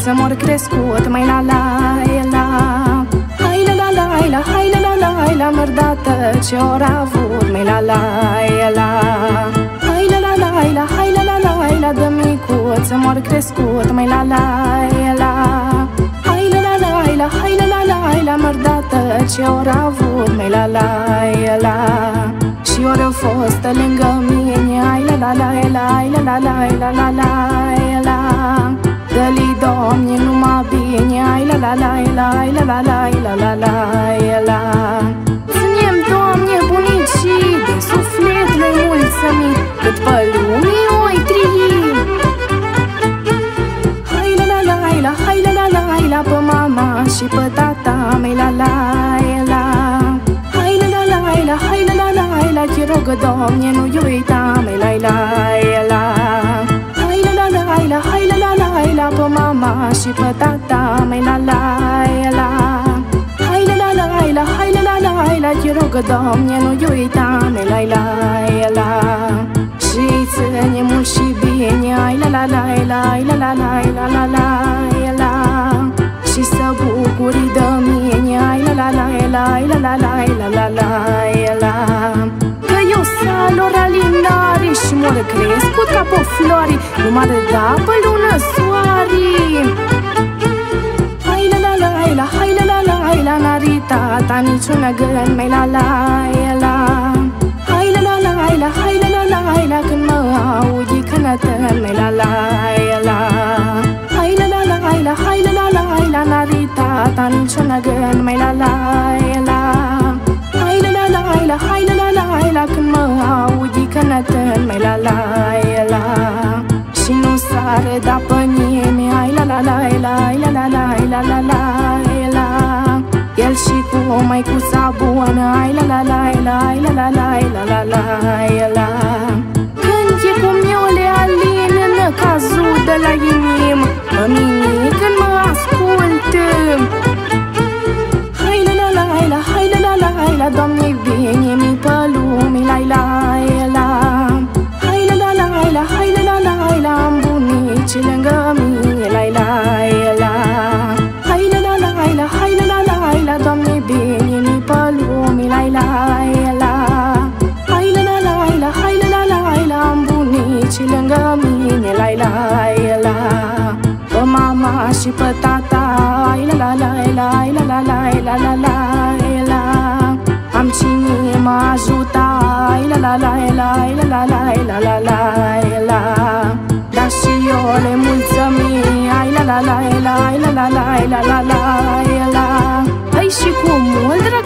să mor crescut, mai la la la. Hai la la la la, hai la la la la, mărdată ce ori avut, mai la la la. Hai la la la la, hai la la la la, dă micut să mor crescut, mai la la la. Hai la la la la, hai la la la la, mărdată ce ori avut, mai la la la. Și ori a fost lângă mine, ai la la la la, ai la la la la la la la. Dă-li, Doamne, numai bine, ai la la la la, ai la la la la la la la. Ținem, Doamne, bunicii, de suflet le mulțumim, cât pe lumii oi trăi. Hai la la la la, hai la la la la, pe mama și pe tata mei la la la. Hai la la la la, hai la la la la, te rog, Doamne, nu-i uita mei la la la. Hai la la la la, hai la la la la, pe mama și pe tata mei la la la. Hai la la la la, hai la la la la, te rog, Doamne, nu-i uita mei la la la. Și ține mult și bine, ai la la la la, ai la la la la la la la. Și să bucuri de mine, ai la la la la, ai la la la la la la la. Că eu sunt lor alinare și mor crescut ca pe floare, nu m-ar da pe lună soare. Hai la la la la, hai la la la la, n-are tata niciun gând, mai la la la. Hai la la la la, hai la la la la, când mă auzi cânătând, mai la la la. Hai la la la la, hai la la la la, n-are tata niciun gând, mai la la la. Hai la la la la, hai la la la la, când mă auzi cânătând, mai la la la. Și nu s-ar da pe nimeni, ai la la la la, ai la la la la la la la. El și cu măicuța bună, ai la la la la, ai la la la la la la la. Când e cu miule alin în cazul de la inim, pe mine când mă ascultă. Hai la la la la, hai la la la la, Doamne, bine mi pe lume, la la la. Hai la la la la, hai la la la la, am bunici lângă mine, la la la. Hai la la la la, hai la la la la, Doamne, bine mi pe lume, la la la. Hai la la la la, hai la la la la, am bunici lângă mine, la la la. Pe mama și pe tata, ai la la la la, ai la la la la la la la. Am cine mă ajuta, ai la la la la, ai la la la la la la la. Dar și eu le mulțumim, ai la la la la, ai la la la la la la la. Hai și cu mult